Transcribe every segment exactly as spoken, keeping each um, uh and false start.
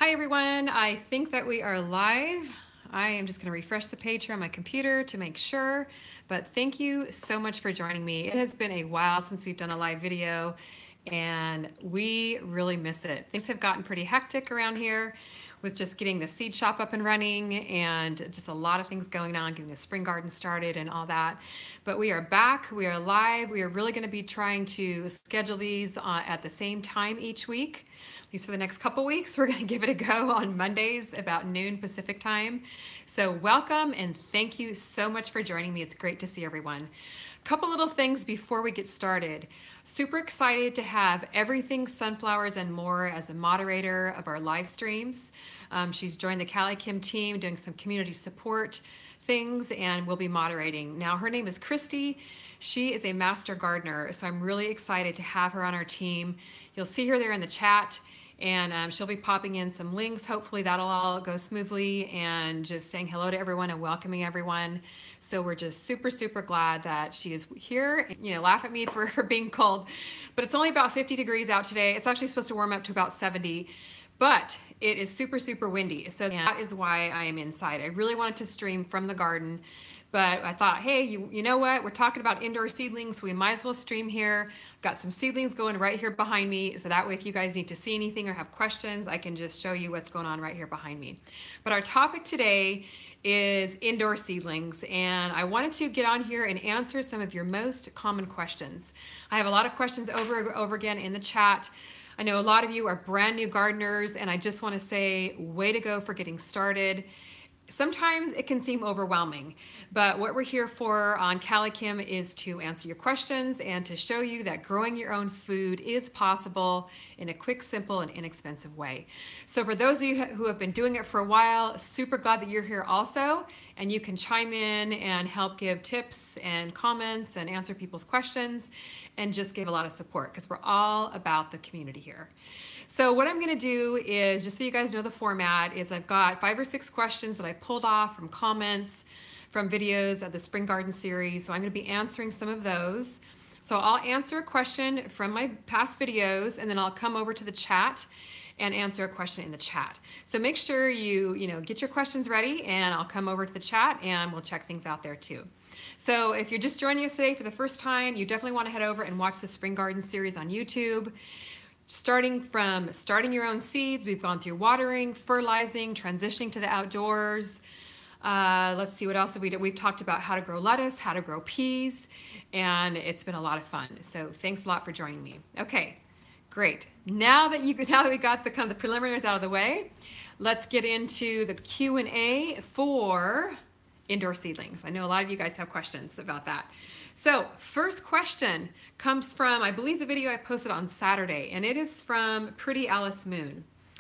Hi everyone, I think that we are live. I am just going to refresh the page here on my computer to make sure, but thank you so much for joining me. It has been a while since we've done a live video and we really miss it. Things have gotten pretty hectic around here with just getting the seed shop up and running and just a lot of things going on, getting the spring garden started and all that. But we are back, we are live. We are really going to be trying to schedule these uh, at the same time each week. At least for the next couple weeks. We're going to give it a go on Mondays about noon Pacific time. So welcome and thank you so much for joining me. It's great to see everyone. A couple little things before we get started. Super excited to have Everything Sunflowers and More as a moderator of our live streams. Um, she's joined the Callie Kim team doing some community support things and will be moderating. Now her name is Christy. She is a master gardener, so I'm really excited to have her on our team. You'll see her there in the chat. And um, she'll be popping in some links. Hopefully that'll all go smoothly and just saying hello to everyone and welcoming everyone. So we're just super, super glad that she is here. You know, laugh at me for, for being cold, but it's only about fifty degrees out today. It's actually supposed to warm up to about seventy, but it is super, super windy. So that is why I am inside. I really wanted to stream from the garden, but I thought, hey, you, you know what? We're talking about indoor seedlings. So we might as well stream here. Got some seedlings going right here behind me. So that way, if you guys need to see anything or have questions, I can just show you what's going on right here behind me. But our topic today is indoor seedlings. And I wanted to get on here and answer some of your most common questions. I have a lot of questions over and over again in the chat. I know a lot of you are brand new gardeners, and I just want to say, way to go for getting started. Sometimes it can seem overwhelming, but what we're here for on Callie Kim is to answer your questions and to show you that growing your own food is possible in a quick, simple, and inexpensive way. So for those of you who have been doing it for a while, super glad that you're here also, and you can chime in and help give tips and comments and answer people's questions and just give a lot of support because we're all about the community here. So what I'm going to do is, just so you guys know the format, is I've got five or six questions that I pulled off from comments, from videos of the Spring Garden series. So I'm going to be answering some of those. So I'll answer a question from my past videos, and then I'll come over to the chat and answer a question in the chat. So make sure you, you know, get your questions ready, and I'll come over to the chat and we'll check things out there too. So if you're just joining us today for the first time, you definitely want to head over and watch the Spring Garden series on YouTube. Starting from starting your own seeds, we've gone through watering, fertilizing, transitioning to the outdoors. Uh, let's see what else have we done. We've talked about how to grow lettuce, how to grow peas, and it's been a lot of fun. So thanks a lot for joining me. Okay, great. Now that you now that we got the kind of the preliminaries out of the way, let's get into the Q and A for indoor seedlings. I know a lot of you guys have questions about that. So first question comes from, I believe the video I posted on Saturday, and it is from Pretty Alice Moon.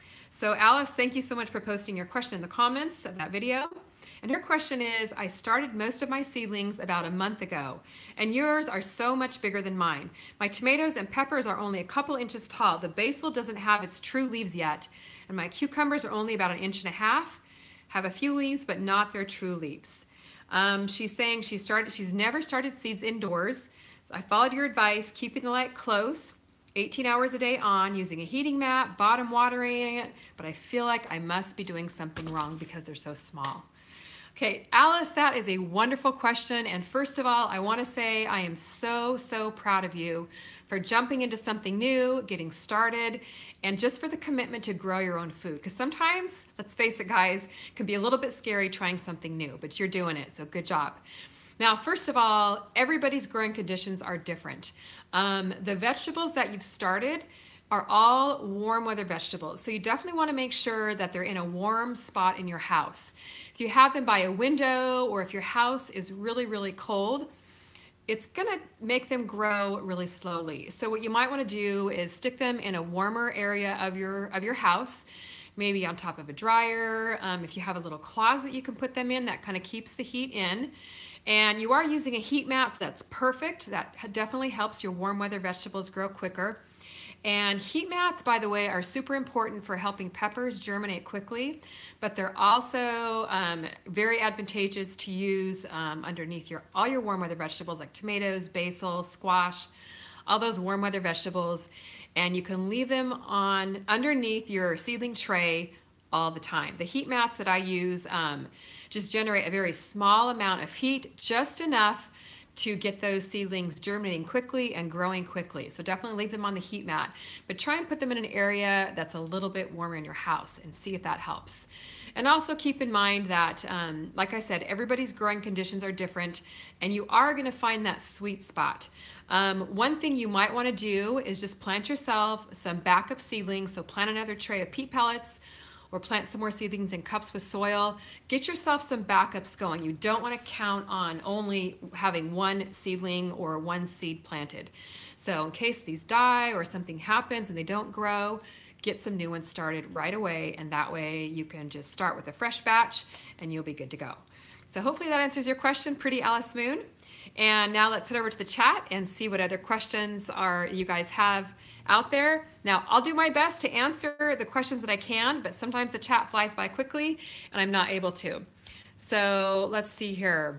So Alice, thank you so much for posting your question in the comments of that video. And her question is, I started most of my seedlings about a month ago, and yours are so much bigger than mine. My tomatoes and peppers are only a couple inches tall. The basil doesn't have its true leaves yet, and my cucumbers are only about an inch and a half, have a few leaves, but not their true leaves. Um, she's saying she started, she's never started seeds indoors. So I followed your advice, keeping the light close, eighteen hours a day on, using a heating mat, bottom watering it, but I feel like I must be doing something wrong because they're so small. Okay, Alice, that is a wonderful question. And first of all, I want to say I am so, so proud of you for jumping into something new, getting started, and just for the commitment to grow your own food. Because sometimes, let's face it guys, it can be a little bit scary trying something new, but you're doing it, so good job. Now, first of all, everybody's growing conditions are different. Um, the vegetables that you've started are all warm weather vegetables. So you definitely want to make sure that they're in a warm spot in your house. If you have them by a window, or if your house is really, really cold, it's gonna make them grow really slowly. So what you might wanna do is stick them in a warmer area of your, of your house, maybe on top of a dryer. Um, if you have a little closet you can put them in, that kind of keeps the heat in. And you are using a heat mat, so that's perfect. That definitely helps your warm weather vegetables grow quicker. And heat mats, by the way, are super important for helping peppers germinate quickly, but they're also um, very advantageous to use um, underneath your all your warm weather vegetables like tomatoes, basil, squash, all those warm weather vegetables. And you can leave them on underneath your seedling tray all the time. The heat mats that I use um, just generate a very small amount of heat, just enough to get those seedlings germinating quickly and growing quickly. So definitely leave them on the heat mat, but try and put them in an area that's a little bit warmer in your house and see if that helps. And also keep in mind that, um, like I said, everybody's growing conditions are different, and you are going to find that sweet spot. Um, one thing you might want to do is just plant yourself some backup seedlings. So plant another tray of peat pellets, or plant some more seedlings in cups with soil. Get yourself some backups going. You don't want to count on only having one seedling or one seed planted. So in case these die or something happens and they don't grow, get some new ones started right away, and that way you can just start with a fresh batch and you'll be good to go. So hopefully that answers your question, pretty Alice Moon. And now let's head over to the chat and see what other questions are you guys have out there. Now, I'll do my best to answer the questions that I can, but sometimes the chat flies by quickly and I'm not able to. So let's see here.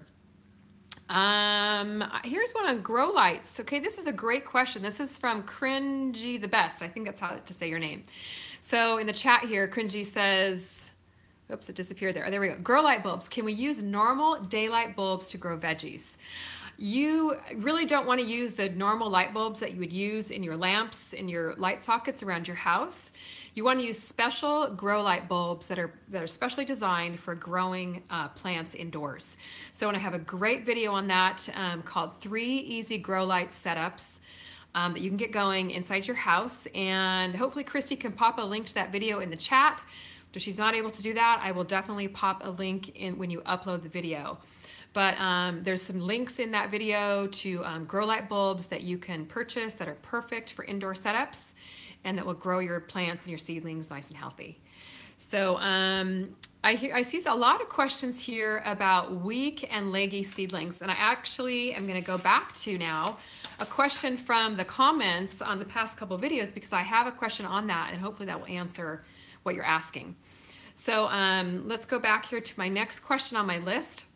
Um, here's one on grow lights. Okay, this is a great question. This is from Cringy the Best. I think that's how to say your name. So in the chat here, Cringy says, oops, it disappeared there. Oh, there we go. Grow light bulbs. Can we use normal daylight bulbs to grow veggies? You really don't want to use the normal light bulbs that you would use in your lamps, in your light sockets around your house. You want to use special grow light bulbs that are that are specially designed for growing uh, plants indoors. So, and I have a great video on that um, called Three Easy Grow Light Setups um, that you can get going inside your house. And hopefully Christy can pop a link to that video in the chat. But if she's not able to do that, I will definitely pop a link in when you upload the video. But um, there's some links in that video to um, grow light bulbs that you can purchase that are perfect for indoor setups and that will grow your plants and your seedlings nice and healthy. So um, I, hear, I see a lot of questions here about weak and leggy seedlings. And I actually am going to go back to now a question from the comments on the past couple videos, because I have a question on that and hopefully that will answer what you're asking. So um, let's go back here to my next question on my list.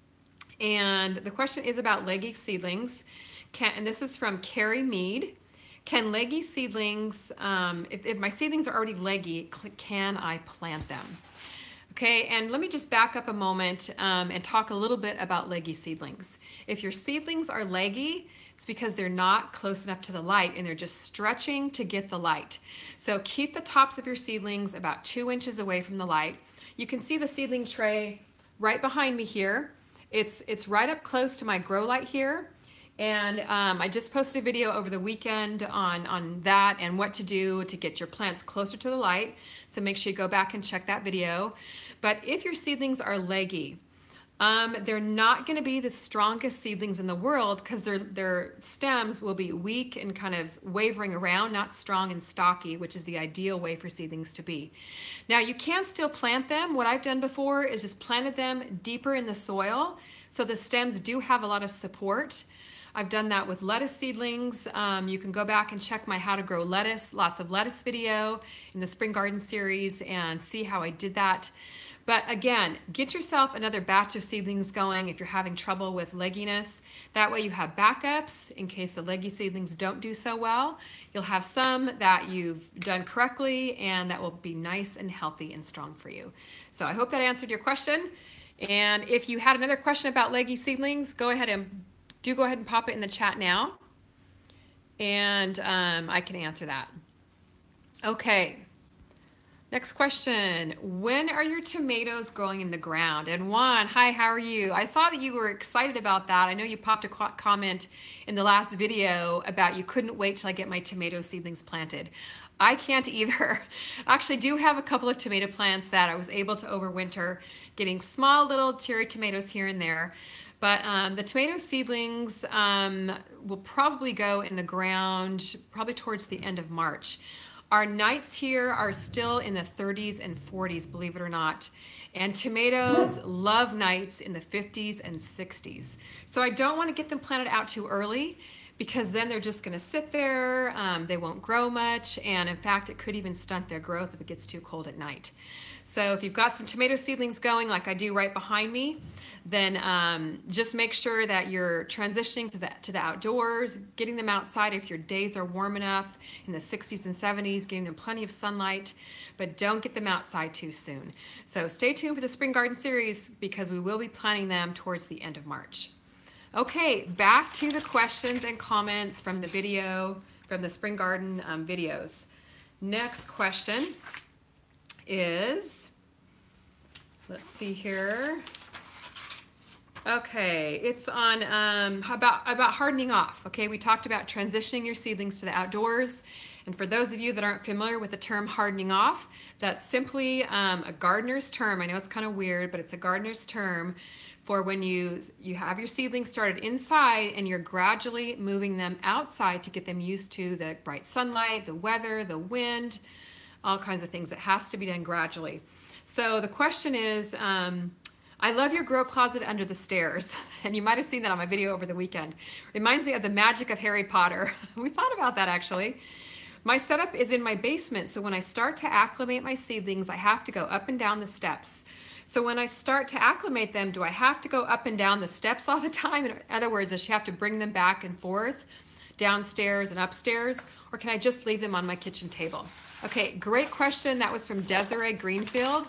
And the question is about leggy seedlings. Can, and this is from Carrie Mead. Can leggy seedlings, um, if, if my seedlings are already leggy, can I plant them? Okay, and let me just back up a moment um, and talk a little bit about leggy seedlings. If your seedlings are leggy, it's because they're not close enough to the light and they're just stretching to get the light. So keep the tops of your seedlings about two inches away from the light. You can see the seedling tray right behind me here. It's, it's right up close to my grow light here. And um, I just posted a video over the weekend on, on that and what to do to get your plants closer to the light. So make sure you go back and check that video. But if your seedlings are leggy, um, they're not going to be the strongest seedlings in the world because their, their stems will be weak and kind of wavering around, not strong and stocky, which is the ideal way for seedlings to be. Now you can still plant them. What I've done before is just planted them deeper in the soil so the stems do have a lot of support. I've done that with lettuce seedlings. Um, you can go back and check my How to Grow Lettuce, lots of lettuce video in the Spring Garden series and see how I did that. But again, get yourself another batch of seedlings going if you're having trouble with legginess. That way you have backups in case the leggy seedlings don't do so well. You'll have some that you've done correctly and that will be nice and healthy and strong for you. So I hope that answered your question. And if you had another question about leggy seedlings, go ahead and do go ahead and pop it in the chat now, and um, I can answer that. Okay, next question. When are your tomatoes growing in the ground? And Juan, hi, how are you? I saw that you were excited about that. I know you popped a comment in the last video about you couldn't wait till I get my tomato seedlings planted. I can't either. I actually do have a couple of tomato plants that I was able to overwinter, getting small little cherry tomatoes here and there. But um, the tomato seedlings um, will probably go in the ground probably towards the end of March. Our nights here are still in the thirties and forties, believe it or not. And tomatoes love nights in the fifties and sixties. So I don't want to get them planted out too early because then they're just going to sit there. Um, they won't grow much, and in fact, it could even stunt their growth if it gets too cold at night. So if you've got some tomato seedlings going like I do right behind me, then um, just make sure that you're transitioning to the, to the outdoors, getting them outside if your days are warm enough in the sixties and seventies, getting them plenty of sunlight, but don't get them outside too soon. So stay tuned for the Spring Garden series because we will be planting them towards the end of March. Okay, back to the questions and comments from the video, from the Spring Garden um, videos. Next question is, let's see here. Okay, it's on um, about, about hardening off. Okay, we talked about transitioning your seedlings to the outdoors. And for those of you that aren't familiar with the term hardening off, that's simply um, a gardener's term. I know it's kind of weird, but it's a gardener's term for when you, you have your seedlings started inside and you're gradually moving them outside to get them used to the bright sunlight, the weather, the wind, all kinds of things. It has to be done gradually. So the question is, um, I love your grow closet under the stairs. And you might have seen that on my video over the weekend. Reminds me of the magic of Harry Potter. We thought about that actually. My setup is in my basement, so when I start to acclimate my seedlings, I have to go up and down the steps. So when I start to acclimate them, do I have to go up and down the steps all the time? In other words, does she have to bring them back and forth, downstairs and upstairs, or can I just leave them on my kitchen table? Okay, great question. That was from Desiree Greenfield.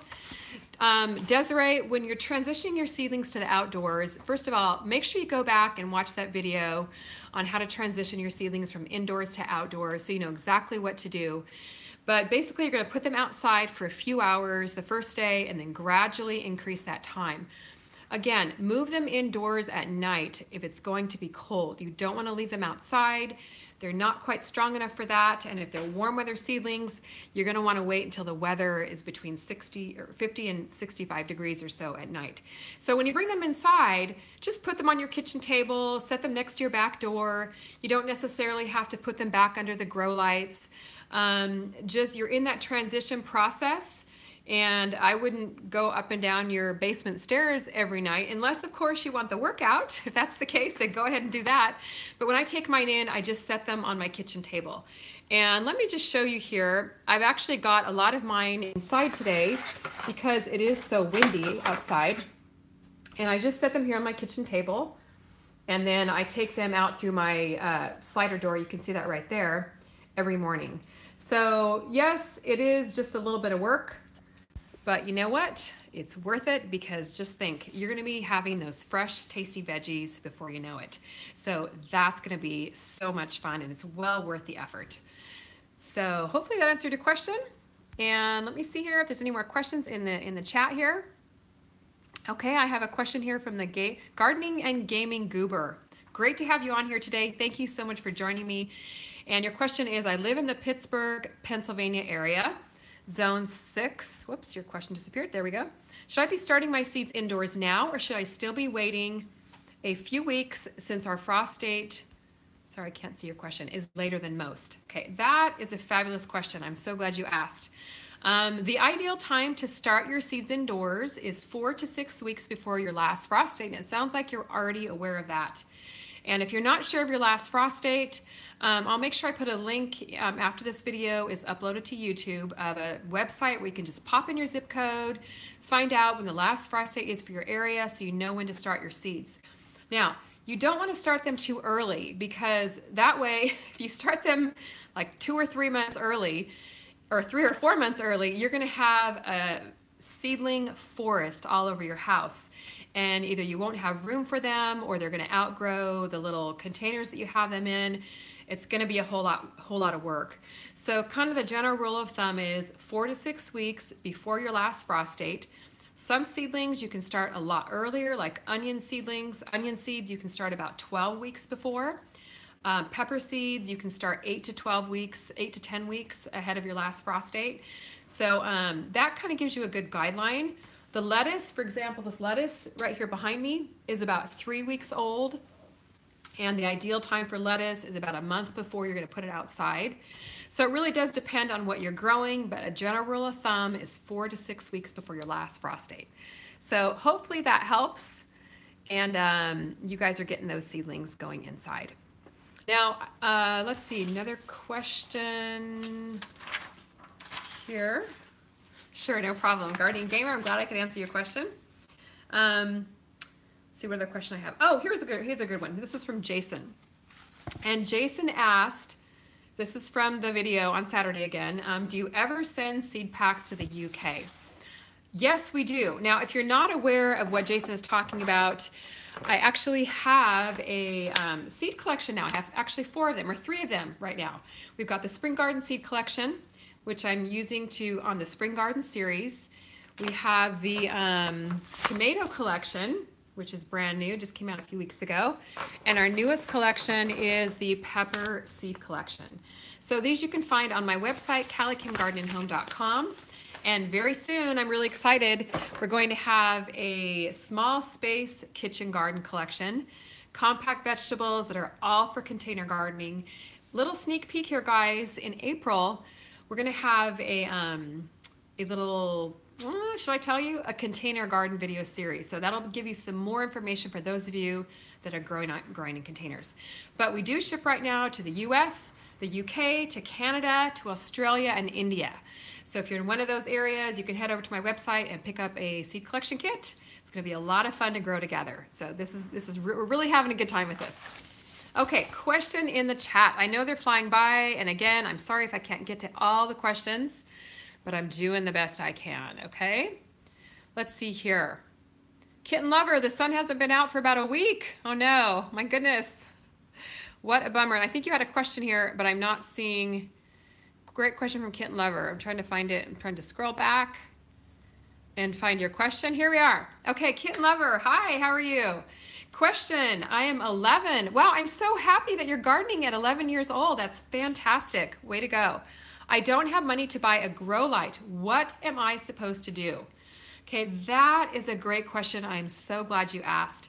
Um, Desiree, when you're transitioning your seedlings to the outdoors, first of all, make sure you go back and watch that video on how to transition your seedlings from indoors to outdoors so you know exactly what to do. But basically, you're going to put them outside for a few hours the first day and then gradually increase that time. Again, move them indoors at night if it's going to be cold. You don't want to leave them outside. They're not quite strong enough for that, and if they're warm weather seedlings, you're going to want to wait until the weather is between sixty or fifty and sixty-five degrees or so at night. So when you bring them inside, just put them on your kitchen table, set them next to your back door. You don't necessarily have to put them back under the grow lights. Um, just you're in that transition process. And I wouldn't go up and down your basement stairs every night, unless of course you want the workout. If that's the case, then go ahead and do that. But when I take mine in, I just set them on my kitchen table. And let me just show you here, I've actually got a lot of mine inside today because it is so windy outside. And I just set them here on my kitchen table. And then I take them out through my uh, slider door, you can see that right there, every morning. So yes, it is just a little bit of work. But you know what? It's worth it because just think, you're gonna be having those fresh, tasty veggies before you know it. So that's gonna be so much fun and it's well worth the effort. So hopefully that answered your question. And let me see here if there's any more questions in the, in the chat here. Okay, I have a question here from the Ga- Gardening and Gaming Goober. Great to have you on here today. Thank you so much for joining me. And your question is, I live in the Pittsburgh, Pennsylvania area. Zone six, whoops, your question disappeared. There we go. Should I be starting my seeds indoors now or should I still be waiting a few weeks since our frost date, sorry, I can't see your question, is later than most? Okay, that is a fabulous question. I'm so glad you asked. Um, the ideal time to start your seeds indoors is four to six weeks before your last frost date. And it sounds like you're already aware of that. And if you're not sure of your last frost date, Um, I'll make sure I put a link um, after this video is uploaded to YouTube of a website where you can just pop in your zip code, find out when the last frost date is for your area so you know when to start your seeds. Now, you don't want to start them too early because that way, if you start them like two or three months early, or three or four months early, you're going to have a seedling forest all over your house. And either you won't have room for them or they're going to outgrow the little containers that you have them in. It's going to be a whole lot, whole lot of work. So kind of the general rule of thumb is four to six weeks before your last frost date. Some seedlings you can start a lot earlier, like onion seedlings. Onion seeds you can start about twelve weeks before. Um, pepper seeds you can start eight to twelve weeks, eight to ten weeks ahead of your last frost date. So um, that kind of gives you a good guideline. The lettuce, for example, this lettuce right here behind me is about three weeks old. And the ideal time for lettuce is about a month before you're going to put it outside. So it really does depend on what you're growing, but a general rule of thumb is four to six weeks before your last frost date. So hopefully that helps, and um, you guys are getting those seedlings going inside. Now, uh, let's see, another question here. Sure, no problem. Guardian Gamer, I'm glad I could answer your question. Um, see what other question I have. Oh, here's a good, here's a good one. This is from Jason. And Jason asked, this is from the video on Saturday again, um, do you ever send seed packs to the U K? Yes, we do. Now, if you're not aware of what Jason is talking about, I actually have a um, seed collection now. I have actually four of them, or three of them right now. We've got the Spring Garden seed collection, which I'm using to on the Spring Garden series. We have the um, tomato collection, which is brand new, just came out a few weeks ago. And our newest collection is the pepper seed collection. So these you can find on my website, callie kim garden and home dot com. And very soon, I'm really excited, we're going to have a small space kitchen garden collection, compact vegetables that are all for container gardening. Little sneak peek here, guys. In April, we're going to have a, um, a little, uh, should I tell you, a container garden video series. So that'll give you some more information for those of you that are growing, growing in containers. But we do ship right now to the U S, the U K, to Canada, to Australia, and India. So if you're in one of those areas, you can head over to my website and pick up a seed collection kit. It's going to be a lot of fun to grow together. So this is, this is we're really having a good time with this. Okay, question in the chat. I know they're flying by, and again, I'm sorry if I can't get to all the questions, but I'm doing the best I can, okay? Let's see here. Kitten Lover, the sun hasn't been out for about a week. Oh no, my goodness. What a bummer. And I think you had a question here, but I'm not seeing. Great question from Kitten Lover. I'm trying to find it. I'm trying to scroll back and find your question. Here we are. Okay, Kitten Lover. Hi, how are you? Question. I am eleven. Wow, I'm so happy that you're gardening at eleven years old. That's fantastic. Way to go. I don't have money to buy a grow light. What am I supposed to do? Okay, that is a great question. I'm so glad you asked.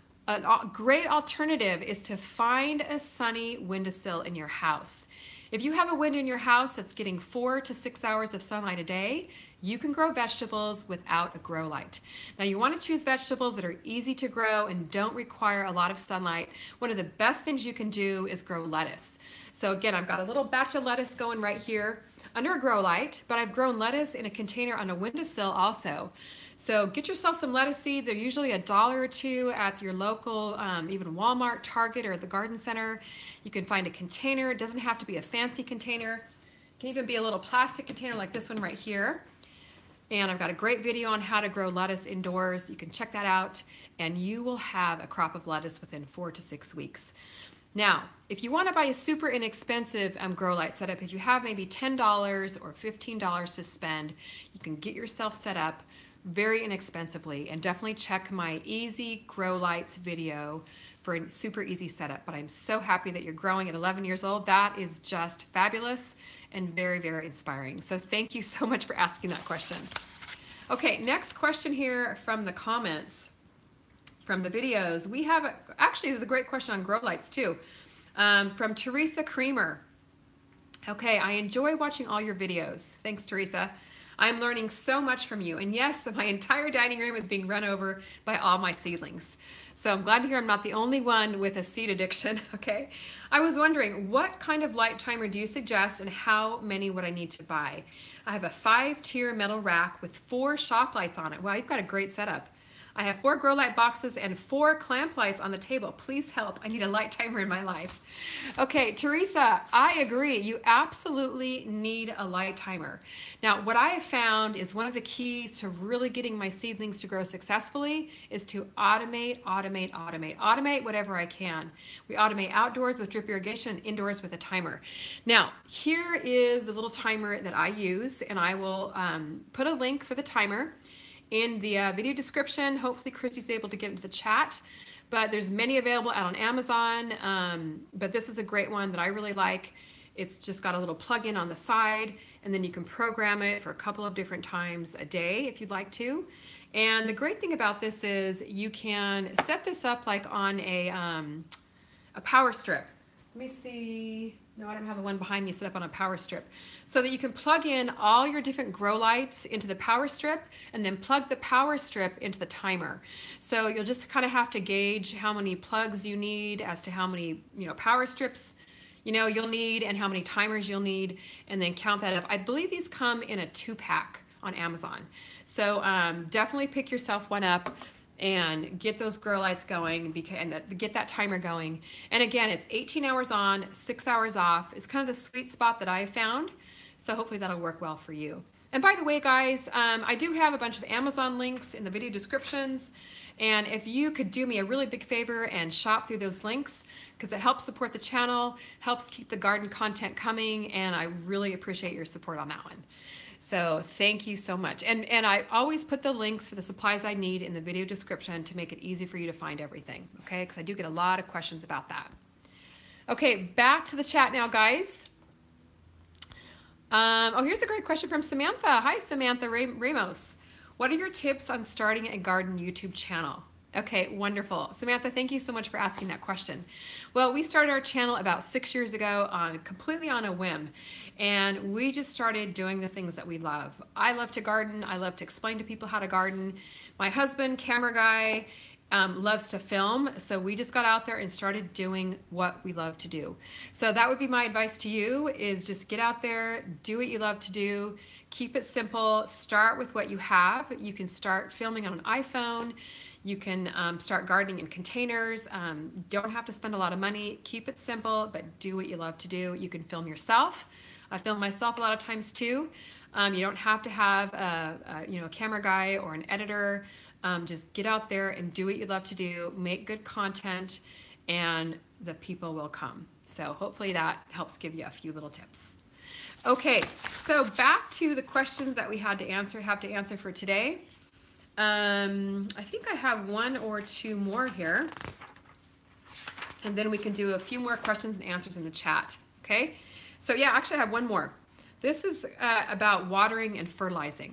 A great alternative is to find a sunny windowsill in your house. If you have a window in your house that's getting four to six hours of sunlight a day, you can grow vegetables without a grow light. Now you want to choose vegetables that are easy to grow and don't require a lot of sunlight. One of the best things you can do is grow lettuce. So again, I've got a little batch of lettuce going right here under a grow light, but I've grown lettuce in a container on a windowsill also. So get yourself some lettuce seeds. They're usually a dollar or two at your local, um, even Walmart, Target, or the garden center. You can find a container. It doesn't have to be a fancy container. It can even be a little plastic container like this one right here. And I've got a great video on how to grow lettuce indoors. You can check that out, and you will have a crop of lettuce within four to six weeks. Now, if you want to buy a super inexpensive um, grow light setup, if you have maybe ten dollars or fifteen dollars to spend, you can get yourself set up very inexpensively, and definitely check my easy grow lights video for a super easy setup. But I'm so happy that you're growing at eleven years old. That is just fabulous and very, very inspiring. So thank you so much for asking that question. Okay, next question here from the comments, from the videos. We have, actually, there's a great question on grow lights too, um, from Teresa Creamer. Okay, I enjoy watching all your videos. Thanks, Teresa. I'm learning so much from you. And yes, my entire dining room is being run over by all my seedlings. So I'm glad to hear I'm not the only one with a seed addiction, okay? I was wondering, what kind of light timer do you suggest and how many would I need to buy? I have a five-tier metal rack with four shop lights on it. Wow, you've got a great setup. I have four grow light boxes and four clamp lights on the table. Please help. I need a light timer in my life. Okay, Teresa, I agree. You absolutely need a light timer. Now, what I have found is one of the keys to really getting my seedlings to grow successfully is to automate, automate, automate, automate whatever I can. We automate outdoors with drip irrigation and indoors with a timer. Now, here is the little timer that I use, and I will um, put a link for the timer in the uh, video description. Hopefully Christy's able to get into the chat, but there's many available out on Amazon, um, but this is a great one that I really like. It's just got a little plug-in on the side, and then you can program it for a couple of different times a day if you'd like to. And the great thing about this is you can set this up like on a, um, a power strip. let me see. No, I don't have the one behind me set up on a power strip. So that you can plug in all your different grow lights into the power strip and then plug the power strip into the timer. So you'll just kind of have to gauge how many plugs you need as to how many, you know, power strips, you know, you'll need and how many timers you'll need, and then count that up. I believe these come in a two pack on Amazon. So um, definitely pick yourself one up and get those grow lights going because, and get that timer going. And again, it's eighteen hours on, six hours off. It's kind of the sweet spot that I found. So hopefully that'll work well for you. And by the way, guys, um, I do have a bunch of Amazon links in the video descriptions. And if you could do me a really big favor and shop through those links, because it helps support the channel, helps keep the garden content coming, and I really appreciate your support on that one. So thank you so much. And, and I always put the links for the supplies I need in the video description to make it easy for you to find everything, okay? Because I do get a lot of questions about that. Okay, back to the chat now, guys. Um, oh, here's a great question from Samantha. Hi, Samantha Ramos. What are your tips on starting a garden YouTube channel? Okay, wonderful. Samantha, thank you so much for asking that question. Well, we started our channel about six years ago on completely on a whim. And we just started doing the things that we love. I love to garden. I love to explain to people how to garden. My husband, camera guy, um, loves to film. So we just got out there and started doing what we love to do. So that would be my advice to you, is just get out there, do what you love to do, keep it simple, start with what you have. You can start filming on an iPhone. You can um, start gardening in containers. Um, don't have to spend a lot of money. Keep it simple, but do what you love to do. You can film yourself. I film myself a lot of times too. Um, you don't have to have a, a you know a camera guy or an editor. Um, just get out there and do what you love to do. Make good content, and the people will come. So hopefully that helps give you a few little tips. Okay, so back to the questions that we had to answer, have to answer for today. Um, I think I have one or two more here, and then we can do a few more questions and answers in the chat. Okay. So yeah, actually I have one more. This is uh, about watering and fertilizing.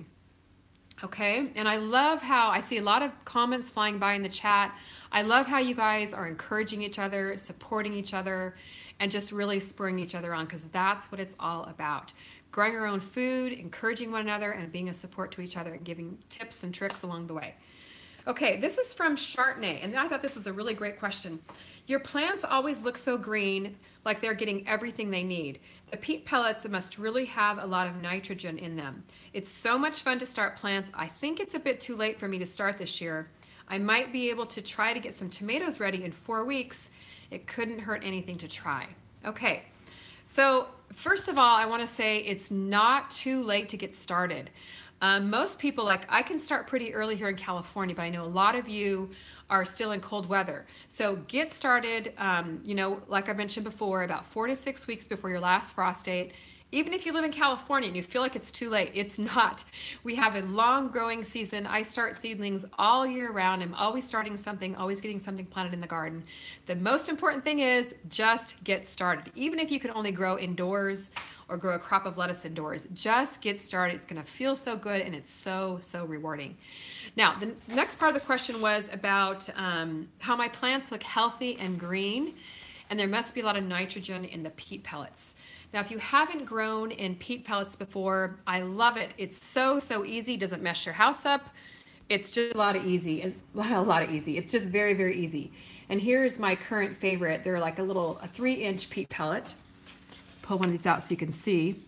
Okay, and I love how I see a lot of comments flying by in the chat. I love how you guys are encouraging each other, supporting each other, and just really spurring each other on, because that's what it's all about. Growing our own food, encouraging one another, and being a support to each other and giving tips and tricks along the way. Okay, this is from Chardonnay, and I thought this is a really great question. Your plants always look so green, like they're getting everything they need. The peat pellets must really have a lot of nitrogen in them. It's so much fun to start plants. I think it's a bit too late for me to start this year. I might be able to try to get some tomatoes ready in four weeks. It couldn't hurt anything to try. Okay, so first of all, I want to say it's not too late to get started. Um, most people, like I can start pretty early here in California, but I know a lot of you are still in cold weather. So get started, um, you know, like I mentioned before, about four to six weeks before your last frost date. Even if you live in California and you feel like it's too late, it's not. We have a long growing season. I start seedlings all year round. I'm always starting something, always getting something planted in the garden. The most important thing is just get started. Even if you can only grow indoors or grow a crop of lettuce indoors, just get started. It's gonna feel so good and it's so, so rewarding. Now, the next part of the question was about um, how my plants look healthy and green, and there must be a lot of nitrogen in the peat pellets. Now, if you haven't grown in peat pellets before, I love it. It's so, so easy. Doesn't mess your house up. It's just a lot of easy, and a lot of easy. It's just very, very easy. And here's my current favorite. They're like a little, a three inch peat pellet. Pull one of these out so you can see.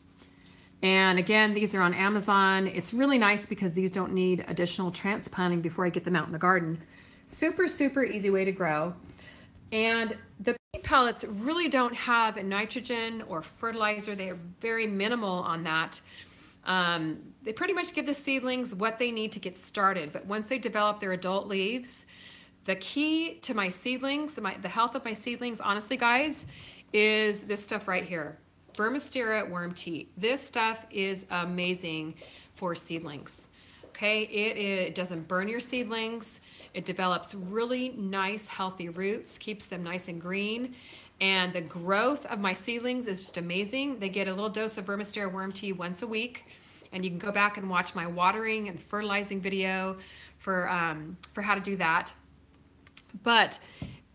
And again, these are on Amazon. It's really nice because these don't need additional transplanting before I get them out in the garden. Super, super easy way to grow. And the peat pellets really don't have nitrogen or fertilizer. They are very minimal on that. Um, they pretty much give the seedlings what they need to get started. But once they develop their adult leaves, the key to my seedlings, my, the health of my seedlings, honestly, guys, is this stuff right here. Vermistera worm tea. This stuff is amazing for seedlings. Okay, it, it doesn't burn your seedlings. It develops really nice, healthy roots, keeps them nice and green. And the growth of my seedlings is just amazing. They get a little dose of Vermistera worm tea once a week. And you can go back and watch my watering and fertilizing video for, um, for how to do that. But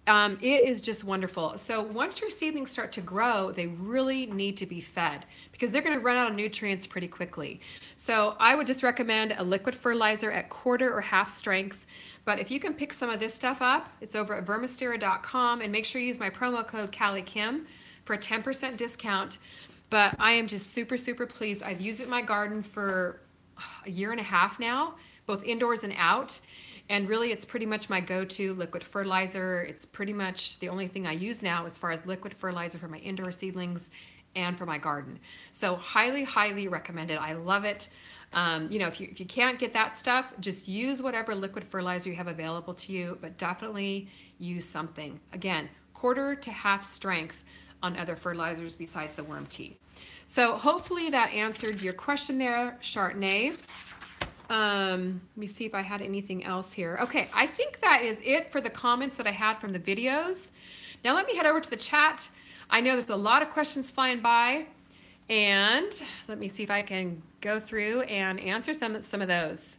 Um, it is just wonderful. So once your seedlings start to grow, they really need to be fed because they're going to run out of nutrients pretty quickly. So I would just recommend a liquid fertilizer at quarter or half strength. But if you can pick some of this stuff up, it's over at vermistera dot com, and make sure you use my promo code Callie Kim for a ten percent discount. But I am just super, super pleased. I've used it in my garden for a year and a half now, both indoors and out. And really, it's pretty much my go-to liquid fertilizer. It's pretty much the only thing I use now as far as liquid fertilizer for my indoor seedlings and for my garden. So highly, highly recommended. I love it. Um, you know, if you, if you can't get that stuff, just use whatever liquid fertilizer you have available to you, but definitely use something. Again, quarter to half strength on other fertilizers besides the worm tea. So hopefully that answered your question there, Chardonnay. Um, let me see if I had anything else here. Okay, I think that is it for the comments that I had from the videos. Now let me head over to the chat. I know there's a lot of questions flying by, and let me see if I can go through and answer some, some of those.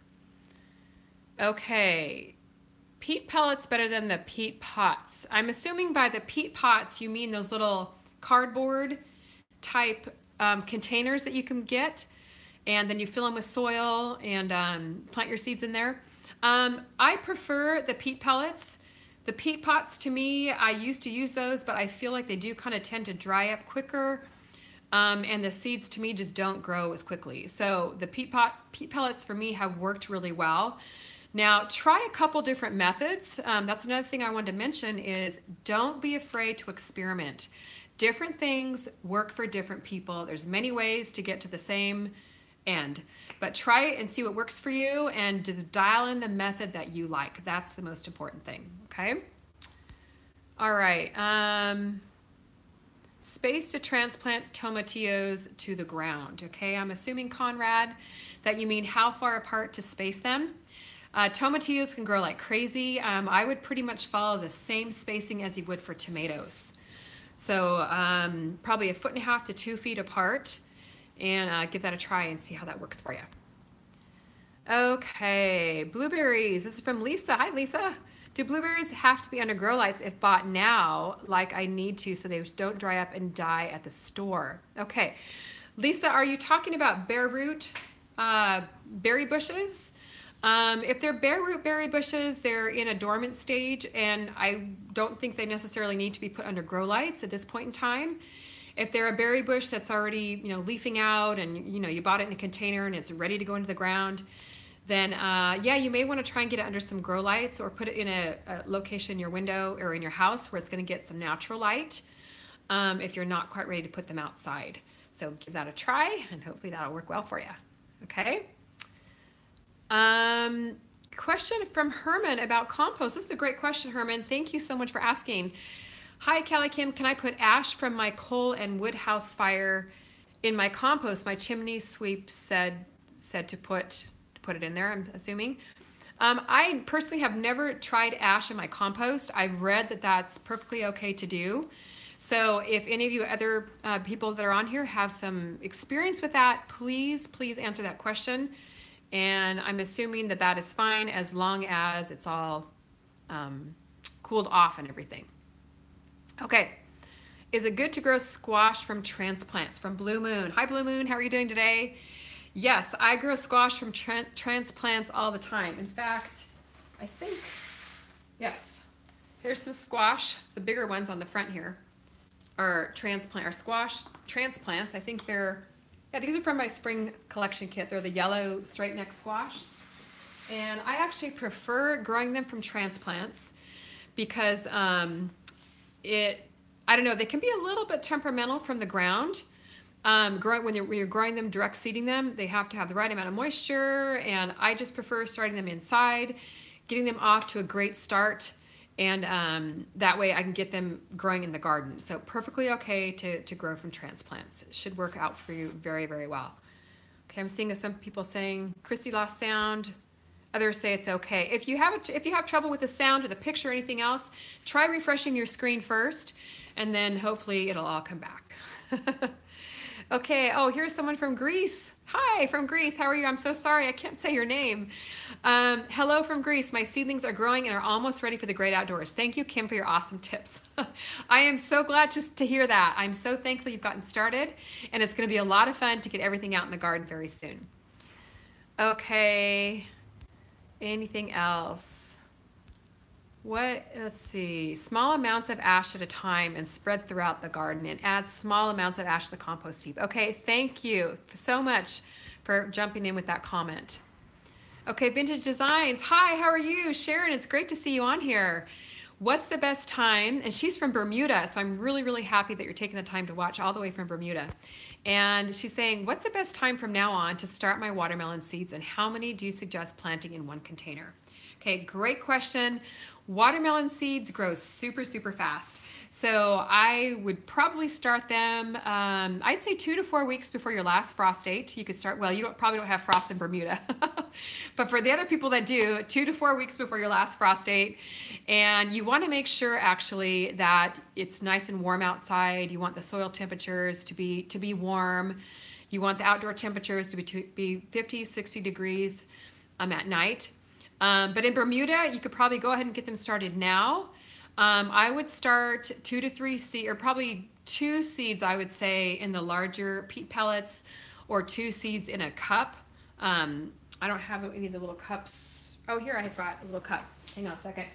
Okay, peat pellets better than the peat pots. I'm assuming by the peat pots you mean those little cardboard type um, containers that you can get, and then you fill them with soil and um, plant your seeds in there. Um, I prefer the peat pellets. The peat pots, to me, I used to use those, but I feel like they do kind of tend to dry up quicker, um, and the seeds to me just don't grow as quickly. So the peat, pot, peat pellets for me have worked really well. Now try a couple different methods. Um, that's another thing I wanted to mention is don't be afraid to experiment. Different things work for different people. There's many ways to get to the same end, but try it and see what works for you and just dial in the method that you like. That's the most important thing. Okay. All right. Um, space to transplant tomatillos to the ground. Okay. I'm assuming, Conrad, that you mean how far apart to space them. Uh, tomatillos can grow like crazy. Um, I would pretty much follow the same spacing as you would for tomatoes. So um, probably a foot and a half to two feet apart. And uh, give that a try and see how that works for you. Okay, blueberries. This is from Lisa. Hi, Lisa. Do blueberries have to be under grow lights if bought now, like I need to, so they don't dry up and die at the store? Okay, Lisa, are you talking about bare root uh, berry bushes? Um, if they're bare root berry bushes, they're in a dormant stage, and I don't think they necessarily need to be put under grow lights at this point in time. If they're a berry bush that's already, you know, leafing out and, you know, you bought it in a container and it's ready to go into the ground, then, uh, yeah, you may want to try and get it under some grow lights or put it in a, a location in your window or in your house where it's going to get some natural light um, if you're not quite ready to put them outside. So give that a try and hopefully that'll work well for you. Okay. Um, question from Herman about compost. This is a great question, Herman. Thank you so much for asking. Hi, Callie Kim. Can I put ash from my coal and wood house fire in my compost? My chimney sweep said said to put to put it in there, I'm assuming. Um, I personally have never tried ash in my compost. I've read that that's perfectly okay to do. So if any of you other uh, people that are on here have some experience with that, please, please answer that question. And I'm assuming that that is fine as long as it's all um, cooled off and everything. Okay, is it good to grow squash from transplants? From Blue Moon. Hi, Blue Moon. How are you doing today? Yes, I grow squash from tra transplants all the time. In fact, I think, yes, here's some squash. The bigger ones on the front here are transplant, are squash transplants. I think they're, yeah, these are from my spring collection kit. They're the yellow straight neck squash. And I actually prefer growing them from transplants because, um, It, I don't know, they can be a little bit temperamental from the ground. Um, growing, when, you're, when you're growing them, direct seeding them, they have to have the right amount of moisture, and I just prefer starting them inside, getting them off to a great start, and um, that way I can get them growing in the garden. So perfectly okay to, to grow from transplants. It should work out for you very, very well. Okay, I'm seeing some people saying, Christy lost sound. Others say it's okay. If you have a, if you have trouble with the sound or the picture or anything else, try refreshing your screen first, and then hopefully it'll all come back. Okay, oh, here's someone from Greece. Hi, from Greece. How are you? I'm so sorry, I can't say your name. Um, hello from Greece. My seedlings are growing and are almost ready for the great outdoors. Thank you, Kim, for your awesome tips. I am so glad to, to hear that. I'm so thankful you've gotten started, and it's going to be a lot of fun to get everything out in the garden very soon. Okay, anything else? What, let's see, small amounts of ash at a time and spread throughout the garden, and add small amounts of ash to the compost heap. Okay, thank you so much for jumping in with that comment. Okay, Vintage Designs. Hi, how are you? Sharon, it's great to see you on here. What's the best time? And she's from Bermuda, so I'm really, really happy that you're taking the time to watch all the way from Bermuda. And she's saying, what's the best time from now on to start my watermelon seeds, and how many do you suggest planting in one container? Okay, great question. Watermelon seeds grow super, super fast. So I would probably start them, um, I'd say two to four weeks before your last frost date. You could start, well, you don't, probably don't have frost in Bermuda. But for the other people that do, two to four weeks before your last frost date. And you want to make sure actually that it's nice and warm outside. You want the soil temperatures to be, to be warm. You want the outdoor temperatures to be, to be fifty, sixty degrees um, at night. Um, but in Bermuda, you could probably go ahead and get them started now. Um, I would start two to three seeds, or probably two seeds, I would say, in the larger peat pellets, or two seeds in a cup. Um, I don't have any of the little cups. Oh, here I have brought a little cup. Hang on a second.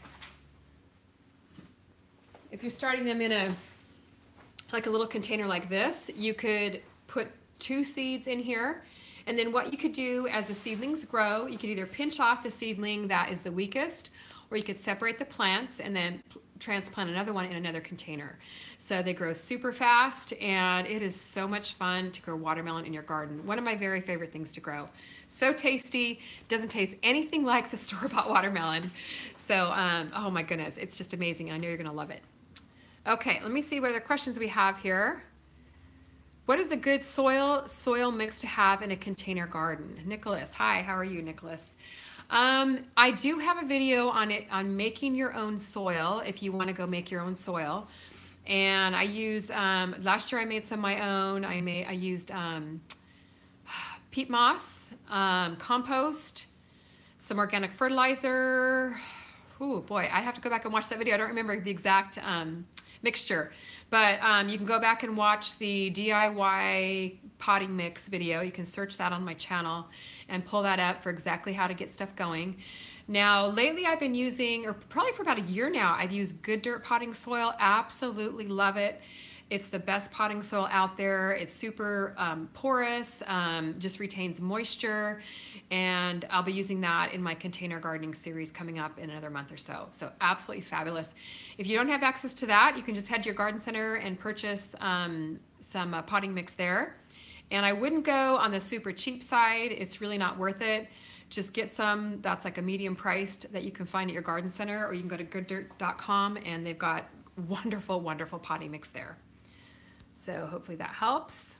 If you're starting them in a, like a little container like this, you could put two seeds in here. And then what you could do as the seedlings grow, you could either pinch off the seedling that is the weakest, or you could separate the plants and then transplant another one in another container. So they grow super fast, and it is so much fun to grow watermelon in your garden. One of my very favorite things to grow. So tasty, doesn't taste anything like the store-bought watermelon. So, um, oh my goodness, it's just amazing. I know you're gonna love it. Okay, let me see what other questions we have here. What is a good soil soil mix to have in a container garden? Nicholas, hi, how are you, Nicholas? Um, I do have a video on it on making your own soil if you want to go make your own soil. And I use um, last year I made some of my own. I made I used um, peat moss, um, compost, some organic fertilizer. Oh boy, I have to go back and watch that video. I don't remember the exact um, mixture. But um, you can go back and watch the D I Y potting mix video. You can search that on my channel and pull that up for exactly how to get stuff going. Now, lately I've been using, or probably for about a year now, I've used Good Dirt potting soil. Absolutely love it. It's the best potting soil out there. It's super um, porous, um, just retains moisture, and I'll be using that in my container gardening series coming up in another month or so. So absolutely fabulous. If you don't have access to that, you can just head to your garden center and purchase um, some uh, potting mix there. And I wouldn't go on the super cheap side. It's really not worth it. Just get some that's like a medium priced that you can find at your garden center, or you can go to good dirt dot com and they've got wonderful, wonderful potting mix there. So hopefully that helps.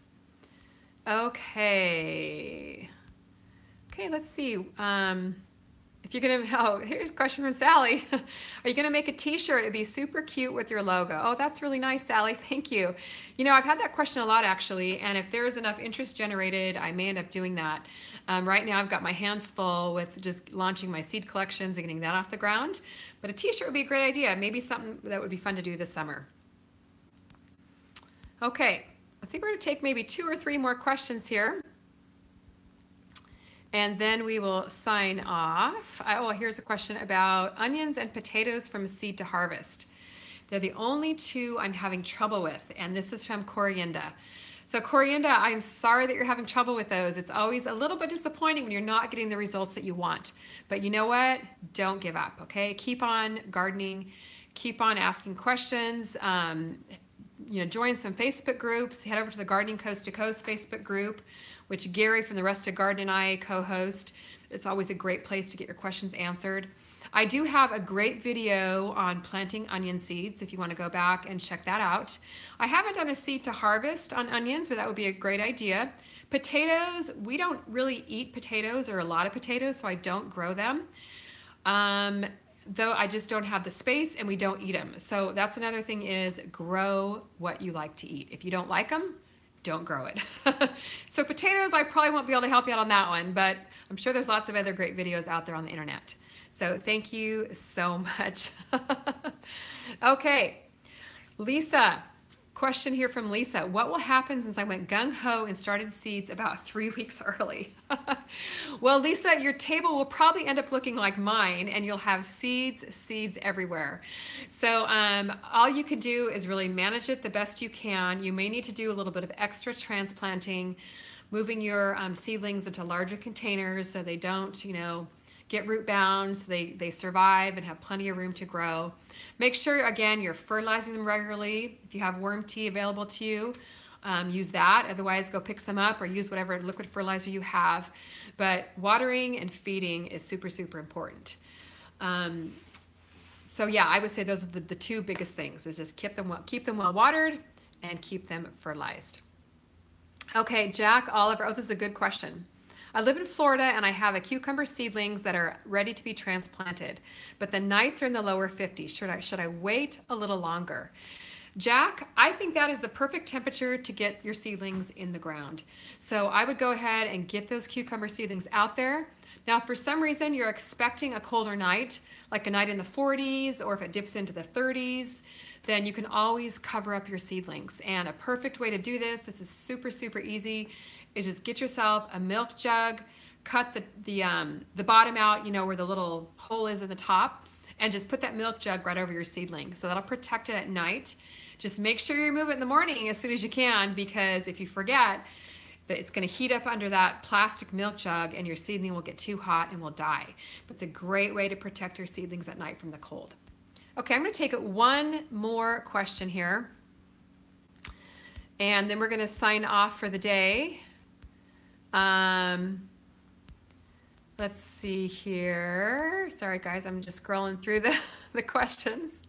Okay. Okay, let's see. Um, if you're gonna, oh, here's a question from Sally. Are you gonna make a t-shirt? It'd be super cute with your logo. Oh, that's really nice, Sally, thank you. You know, I've had that question a lot actually, and if there's enough interest generated, I may end up doing that. Um, right now I've got my hands full with just launching my seed collections and getting that off the ground, but a t-shirt would be a great idea. Maybe something that would be fun to do this summer. Okay, I think we're gonna take maybe two or three more questions here. And then we will sign off. Oh, here's a question about onions and potatoes from seed to harvest. They're the only two I'm having trouble with, and this is from Corianda. So Corianda, I'm sorry that you're having trouble with those. It's always a little bit disappointing when you're not getting the results that you want. But you know what? Don't give up, okay? Keep on gardening. Keep on asking questions. Um, you know, join some Facebook groups. Head over to the Gardening Coast to Coast Facebook group, which Gary from the Rest of Garden and I co-host. It's always a great place to get your questions answered. I do have a great video on planting onion seeds if you want to go back and check that out. I haven't done a seed to harvest on onions, but that would be a great idea. Potatoes, we don't really eat potatoes or a lot of potatoes, so I don't grow them. Um, though I just don't have the space and we don't eat them. So that's another thing, is grow what you like to eat. If you don't like them, don't grow it. So potatoes, I probably won't be able to help you out on that one, but I'm sure there's lots of other great videos out there on the internet. So thank you so much. Okay, Lisa, question here from Lisa. What will happen since I went gung-ho and started seeds about three weeks early? Well, Lisa, your table will probably end up looking like mine, and you'll have seeds, seeds everywhere. So um, all you can do is really manage it the best you can. You may need to do a little bit of extra transplanting, moving your um, seedlings into larger containers so they don't, you know, get root bound, so they, they survive and have plenty of room to grow. Make sure, again, you're fertilizing them regularly. If you have worm tea available to you, um, use that. Otherwise, go pick some up or use whatever liquid fertilizer you have. But watering and feeding is super, super important. Um, so yeah, I would say those are the, the two biggest things, is just keep them well, keep them well watered and keep them fertilized. Okay, Jack Oliver, oh, this is a good question. I live in Florida and I have a cucumber seedlings that are ready to be transplanted, but the nights are in the lower fifties. Should I, should I wait a little longer? Jack, I think that is the perfect temperature to get your seedlings in the ground. So I would go ahead and get those cucumber seedlings out there. Now, if for some reason you're expecting a colder night, like a night in the forties, or if it dips into the thirties, then you can always cover up your seedlings. And a perfect way to do this, this is super, super easy, is just get yourself a milk jug, cut the, the, um, the bottom out, you know, where the little hole is in the top, and just put that milk jug right over your seedling. So that'll protect it at night. Just make sure you remove it in the morning as soon as you can, because if you forget, that it's going to heat up under that plastic milk jug and your seedling will get too hot and will die. But it's a great way to protect your seedlings at night from the cold. Okay, I'm going to take one more question here, and then we're going to sign off for the day. Um, let's see here. Sorry guys, I'm just scrolling through the, the questions.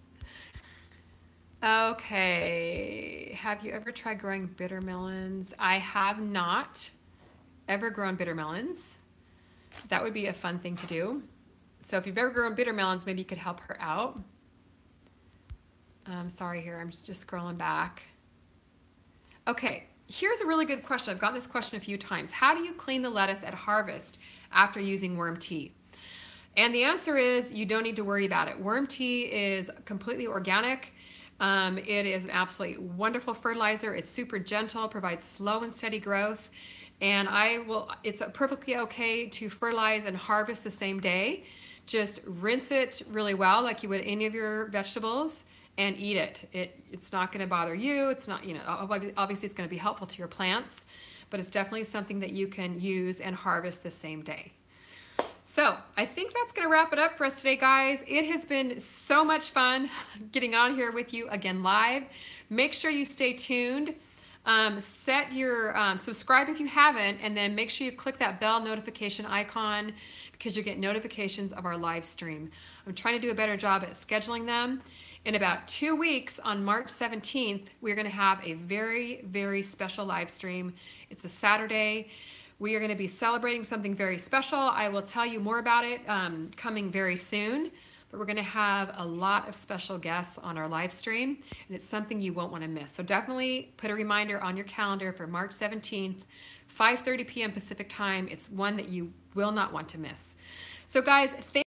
Okay, have you ever tried growing bitter melons? I have not ever grown bitter melons. That would be a fun thing to do. So if you've ever grown bitter melons, maybe you could help her out. I'm sorry here, I'm just scrolling back. Okay. Here's a really good question. I've gotten this question a few times. How do you clean the lettuce at harvest after using worm tea? And the answer is you don't need to worry about it. Worm tea is completely organic. Um, it is an absolutely wonderful fertilizer. It's super gentle, provides slow and steady growth. And I will, it's perfectly okay to fertilize and harvest the same day. Just rinse it really well like you would any of your vegetables, and eat it. It it's not going to bother you. It's not, you know, obviously it's going to be helpful to your plants, but it's definitely something that you can use and harvest the same day. So I think that's going to wrap it up for us today, guys. It has been so much fun getting on here with you again live. Make sure you stay tuned. Um, set your, um, subscribe if you haven't, and then make sure you click that bell notification icon, because you get notifications of our live stream. I'm trying to do a better job at scheduling them. In about two weeks, on March seventeenth, we're going to have a very, very special live stream. It's a Saturday. We are going to be celebrating something very special. I will tell you more about it um, coming very soon, but we're going to have a lot of special guests on our live stream, and it's something you won't want to miss. So definitely put a reminder on your calendar for March seventeenth, five thirty p m Pacific time. It's one that you will not want to miss. So guys, thank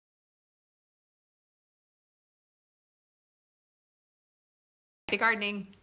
Happy gardening.